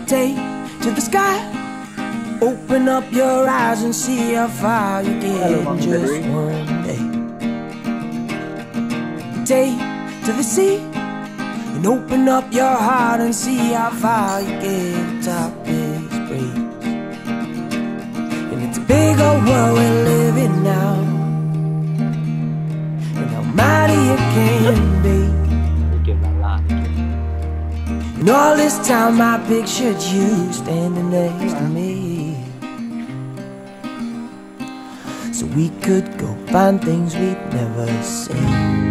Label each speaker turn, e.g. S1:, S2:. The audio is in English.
S1: Take to the sky. Open up your eyes and see how far you get in just one day. Take to the sea and open up your heart and see how far you get atop this breeze. And it's a big old world we're living now, and how mighty it can be. And all this time I pictured you standing next to me, so we could go find things we'd never seen.